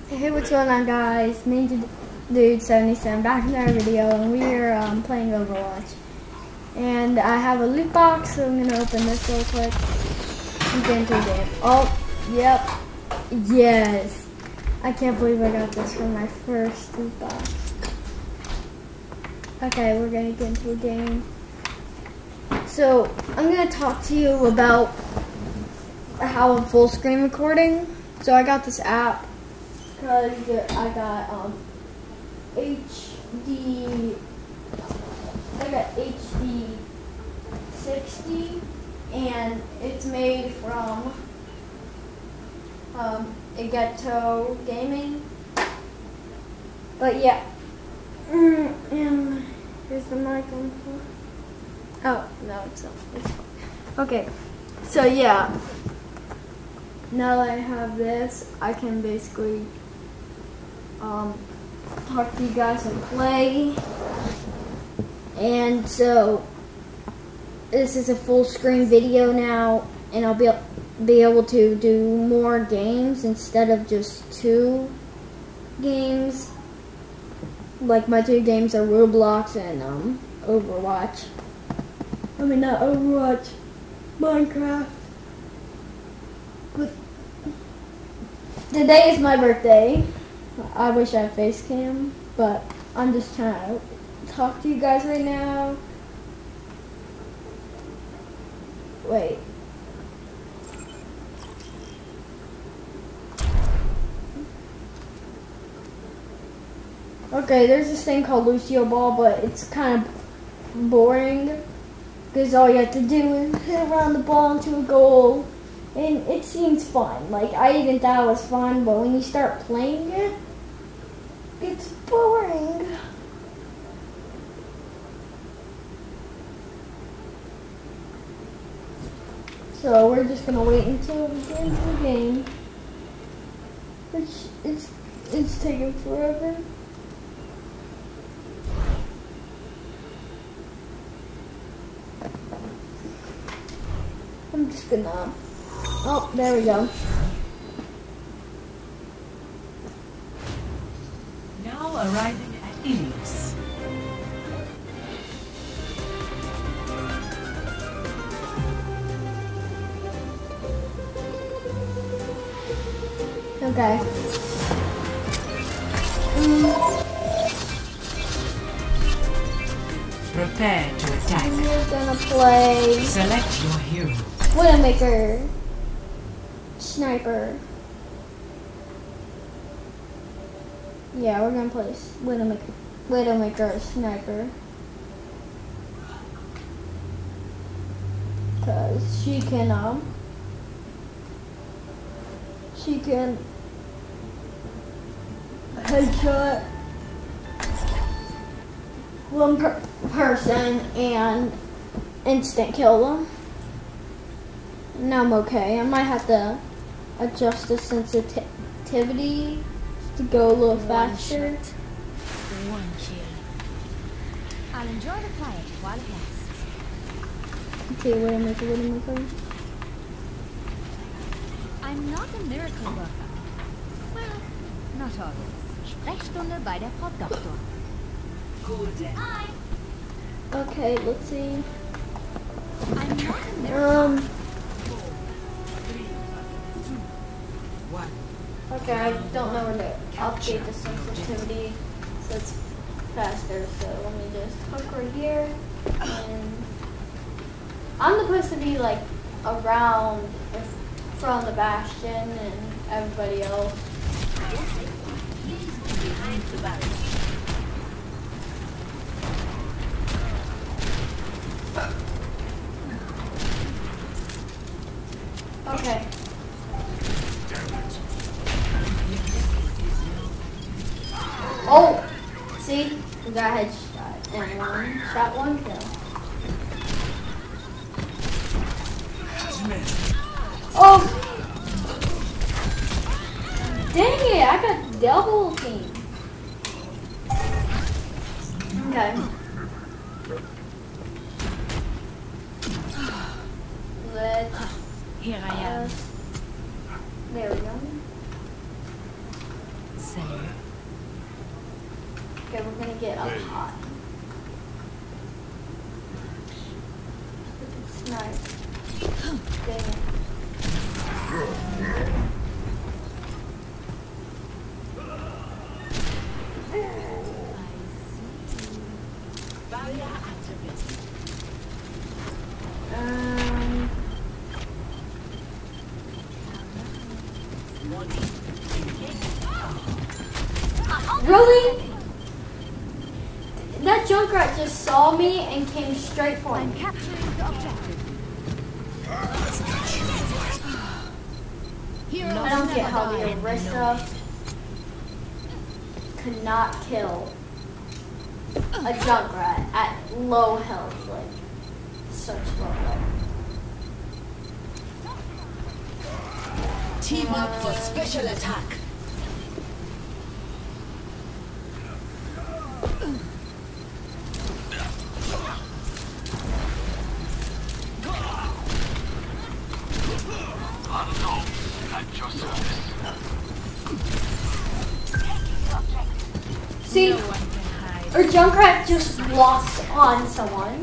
Hey, what's going on, guys? Ninja Dude 77 back in our video, and we are playing Overwatch. And I have a loot box, so I'm gonna open this real quick and get into the game. Oh, yep, yes! I can't believe I got this from my first loot box. Okay, we're gonna get into the game. So I'm gonna talk to you about how I'm full screen recording. So I got this app. Because I got HD 60, and it's made from Elgato Gaming. But yeah, and here's the mic on. Oh no, it's not. It's fine. Okay, so yeah. Now that I have this, I can basically talk to you guys and play. And so this is a full screen video now, and I'll be able to do more games instead of just 2 games. Like my 2 games are Roblox and Overwatch. I mean, not Overwatch, Minecraft. But today is my birthday. I wish I had face cam, but I'm just trying to talk to you guys right now. Wait. Okay, there's this thing called Lucio Ball, but it's kind of boring because all you have to do is hit around the ball into a goal. And it seems fun. Like, I even thought it was fun, but when you start playing it, it's boring. So we're just gonna wait until we get into the game, which it's taking forever. I'm just gonna. Oh, there we go. Now arriving at Ilios. Okay. Prepare to attack. We're gonna play Select your hero. Widowmaker. Sniper. Yeah, we're gonna play Widowmaker Sniper. Cause she can headshot one person and instant kill them. Now I'm okay. I might have to adjust the sensitivity to go a little faster. One kill. I'll enjoy the quiet while it lasts. Okay, Widowmaker. I'm not a miracle worker. Well, not always. Sprechstunde bei der Frau Doktor. Hi. Okay, let's see. I'm not a miracle. Okay, I don't know where to update the sensitivity, so it's faster. So let me just hook right here, and I'm supposed to be like around from the Bastion and everybody else. Okay. Oh! See? We got a headshot. And one shot, one kill. Oh! Dang it! I got double team. Okay. Let's Here I am. There we go. same. Okay, we're gonna get up high. It's nice. Dang it. Really? That Junkrat just saw me and came straight for I'm me. capturing the objective. Heroes I don't get never how the die. Orisa could not kill a Junkrat at low health, like such low health. Team up for special attack. See, or Junkrat just walks on someone.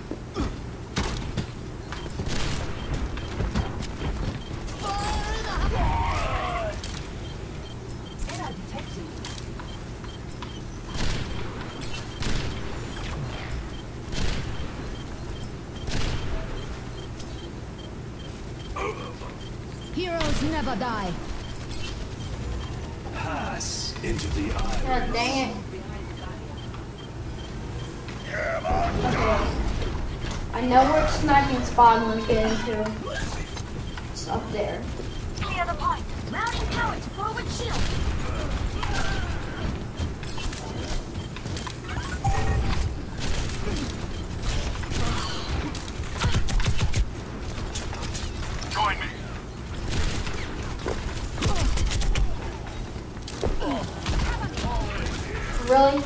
Heroes never die. Pass into the eye. God dang it. Okay. I know where sniping spot I'm gonna get into. It's up there. Clear the point. Mounting power to forward shield. Join me. Really?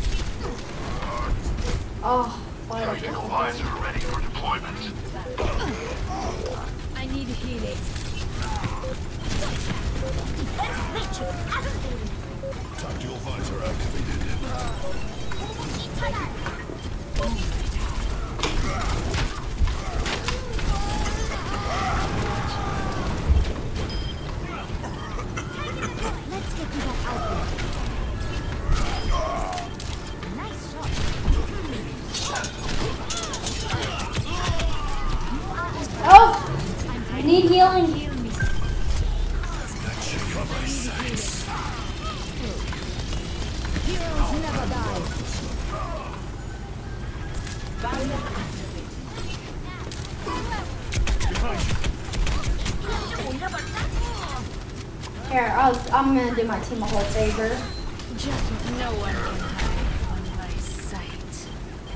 Oh, why did I Tactical visor ready for deployment. I need healing. Tactical visor activated. Let's get to that outfit. Nice shot. Oh! I need healing. Heroes never die. Here, I'm gonna do my team a whole favor. Just what no one can hide on my sight.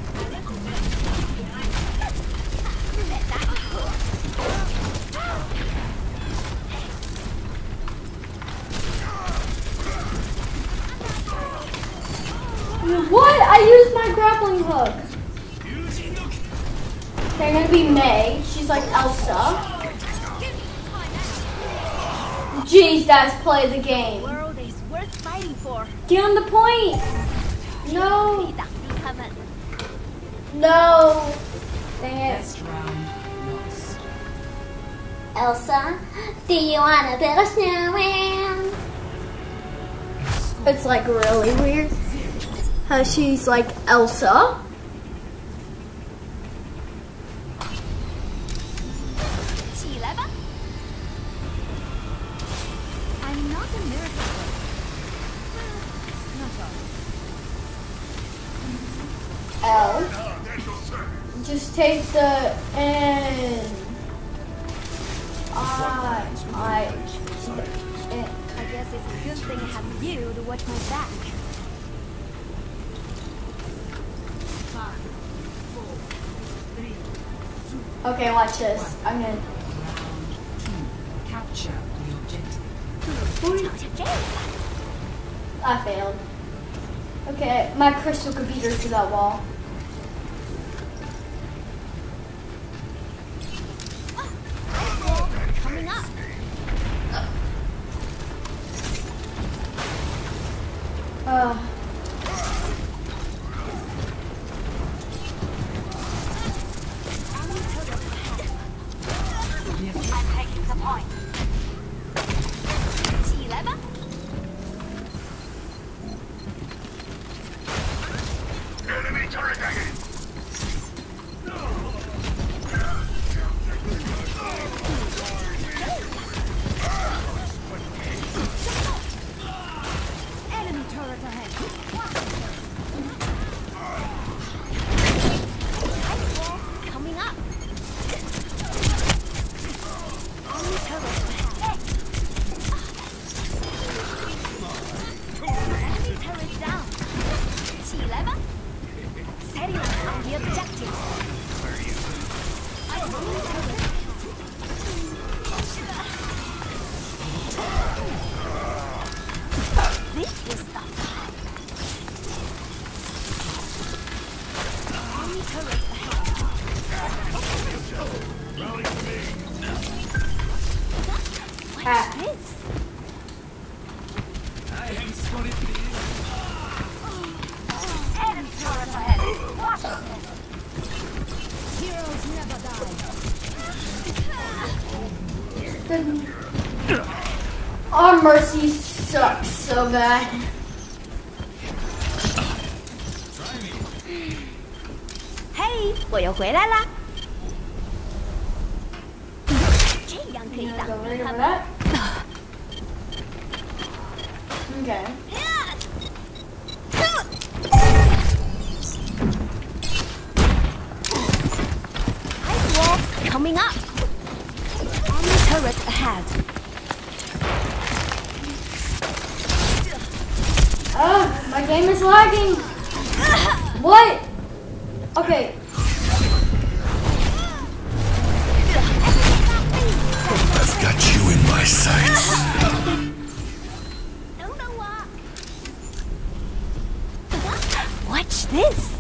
What? I used my grappling hook. They're gonna be May. She's like Elsa. Jeez, that's play the game. World is worth fighting for. Get on the point. No. No. Dang it. Best round lost. Elsa, do you wanna build a snowman? It's like really weird how she's like Elsa. I'm not a miracle worker. Not all. L. Just take the N. I. I guess it's a good thing I have you to watch my back. 5, 4, 3, Okay, watch this. I'm gonna. round 2. Capture the objective. I failed. Okay, my crystal could beat her to that wall. Coming up. I'm taking the point. 起来吧。 Enemy turret hanging. Enemy turret ahead. Ice wall coming up. Enemy turret ahead. Enemy turret down. 起来吧。Setting on the objective. Enemy turret. This will stop. Enemy turret ahead. Watch this. Enemy turret ahead. Heroes never die. Our Mercy sucks so bad. Hey, 我又回来啦。这样可以挡住他们。 Okay. Ice wall coming up. Enemy turret ahead. My game is lagging. What? Okay. I've got you in my sights. Don't know what. Watch this.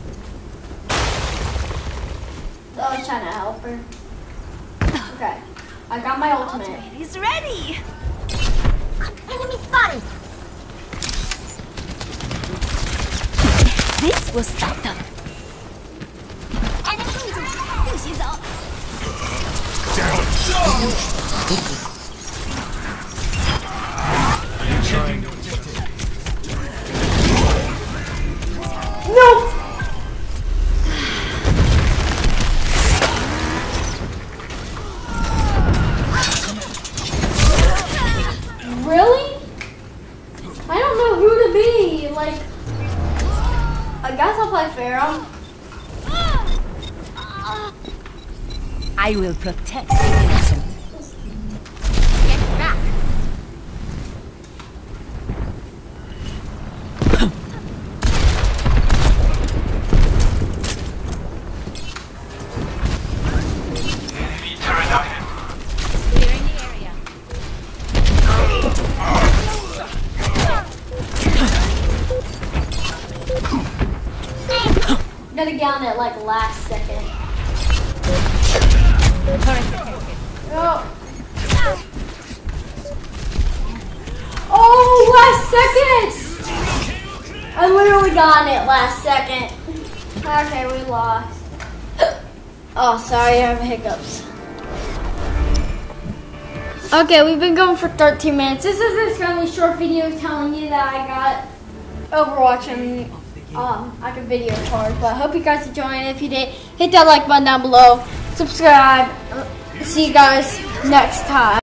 I was trying to help her. Okay. I got my ultimate. Ultimate is ready. Enemy spotted. This will stop them. Enemy legion. 不许走。 No! Really? I don't know who to be. Like, I guess I'll play Pharaoh. I will protect the innocent. Get back. Enemy turret ahead. Clearing the area. Gotta get on it like last second. Oh. Oh, last second! I literally got on it last second. Okay, we lost. Oh, sorry, I have hiccups. Okay, we've been going for 13 minutes. This is an extremely short video telling you that I got Overwatch and like a video card. But I hope you guys enjoyed. If you did, hit that like button down below. Subscribe. See you guys next time.